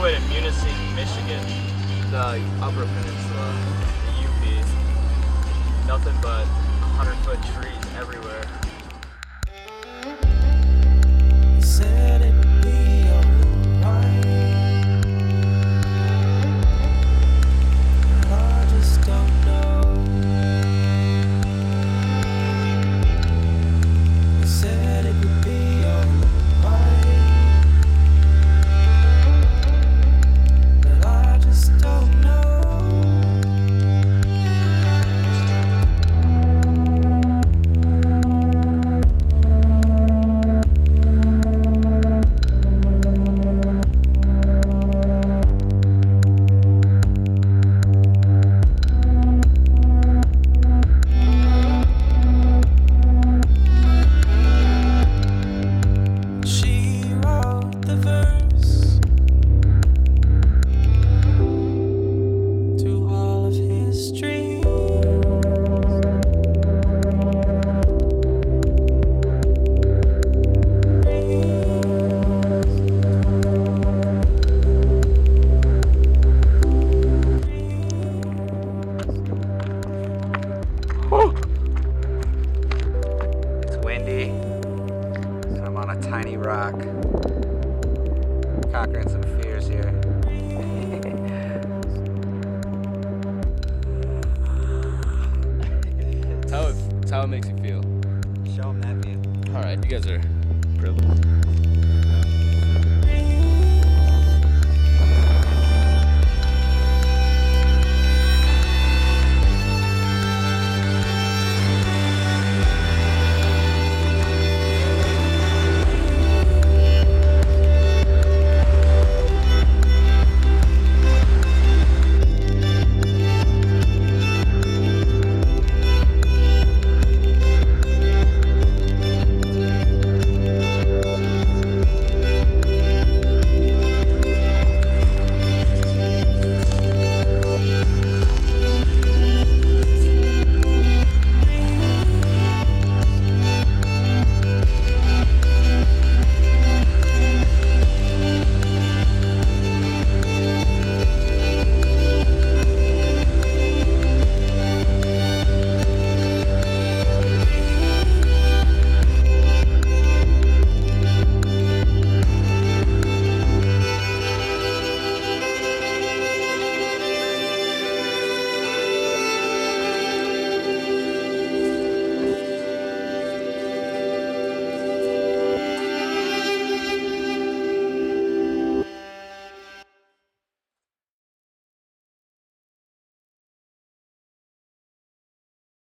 way to Munising, Michigan, the Upper Peninsula, the UP. Nothing but 100-foot trees everywhere. Said it would be alright. I just don't know. He said it would be alright, but I just don't know. Tiny rock, conquering some fears here. That's how it makes you feel. Show them that view. All right, you guys are privileged.